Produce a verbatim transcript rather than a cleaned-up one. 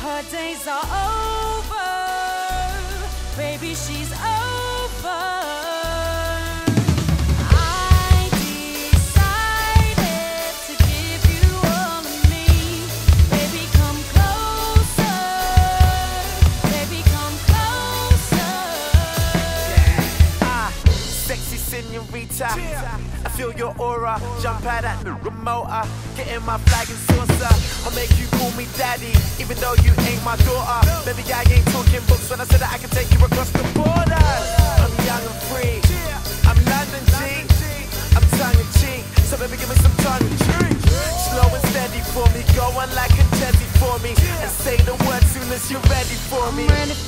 her days are over. Baby, she's over. I decided to give you all of me. Baby, come closer. Baby, come closer. Yeah. Ah, sexy señorita. I feel your aura. Jump out at the remote. Uh, get in my flag and saucer. I'll make you call me daddy, even though you ain't my daughter. Baby, I ain't talking books when I said that I can take you across the border. I'm young and free. I'm London G. I'm tongue in cheek. So baby, give me some tongue in cheek. Slow and steady for me. Go on like a jetty for me. And say the word soon as you're ready for me. I'm ready